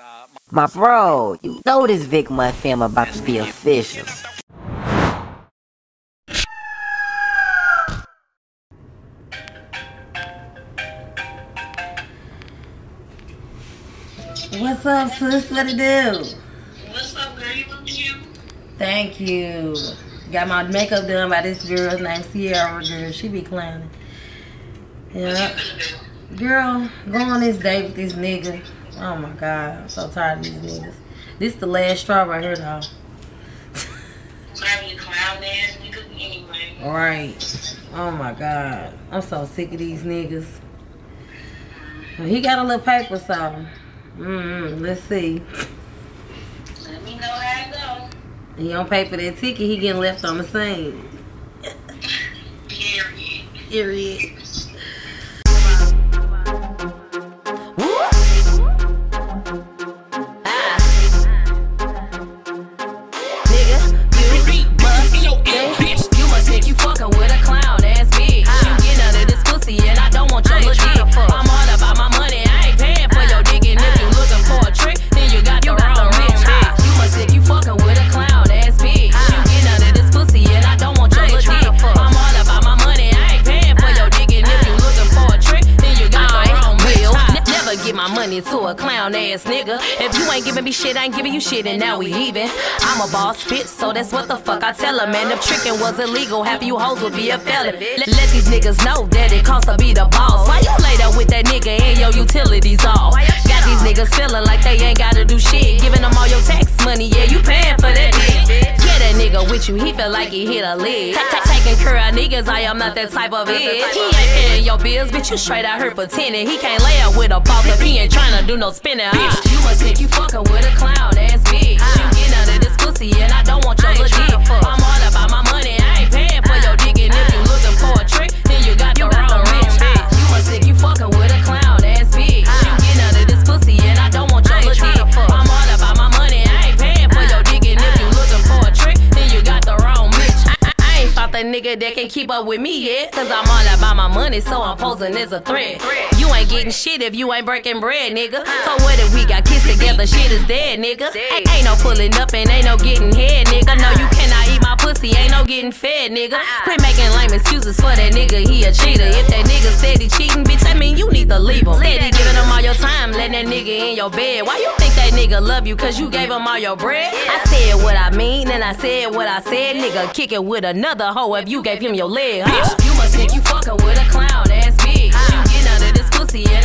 My bro, you know this Vic Mud film about to be official. What's up, sis? What it do? What's up, girl? You look cute. Thank you. Got my makeup done by this girl named Sierra. Girl, she be clowning. Yeah. Girl, go on this date with this nigga. Oh my God, I'm so tired of these niggas. This the last straw right here, though. Probably clown ass niggas anyway. Right. Oh my God, I'm so sick of these niggas. Well, he got a little paper, so let's see. Let me know how it go. He don't pay for that ticket, he getting left on the scene. Period. Period. To a clown ass nigga. If you ain't giving me shit, I ain't giving you shit, and now we even. I'm a boss bitch, so that's what the fuck I tell her, man. If tricking was illegal, half of you hoes would be a felon. Let these niggas know that it costs to be the boss. Why you laid up with that nigga and your utilities off? Got these niggas feeling like they ain't gotta do shit. Giving them all your tax money, yeah, you paying for that dick. Yeah, that nigga with you, he feel like he hit a lid. Taking care of niggas, I am not that type of it. He ain't paying your bills, bitch, you straight out here pretending. He can't lay up with a boss if he ain't tryna do no spinning. Bitch, you must think you fucking with a clown ass bitch. You get under this pussy and I don't want your little dick. I'm all about my money, I ain't paying for your dick. And if you looking for a trick, then you got the wrong bitch. You must think you fucking with a clown ass bitch. You get under this pussy and I don't want your little dick. I'm all about my money, I ain't paying for your dick. And if you looking for a trick, then you got the wrong bitch. I ain't fought the nigga that can keep up with me yet, cause I'm all about my money, so I'm posing as a threat. You ain't getting shit if you ain't breaking bread, nigga. So what if we got kissed together, shit is dead, nigga. Ain't no pulling up and ain't no getting head, nigga. No, you cannot eat my pussy, ain't no getting fed, nigga. Quit making lame excuses for that nigga, he a cheater. If that nigga steady cheating, bitch, I mean you need to leave him. Steady giving him all your time, letting that nigga in your bed. Why you think that nigga love you, cause you gave him all your bread? I said what I mean, and I said what I said. Nigga, kick it with another hoe if you gave him your leg, huh? Bitch, you must think you fucking with a clown ass bitch. You get under this pussy and